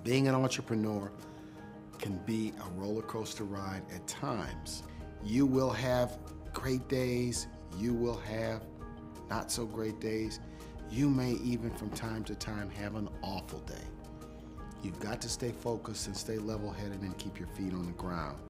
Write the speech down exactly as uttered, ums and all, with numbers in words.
Being an entrepreneur can be a roller coaster ride at times. You will have great days, you will have not so great days. You may even from time to time have an awful day. You've got to stay focused and stay level-headed and keep your feet on the ground.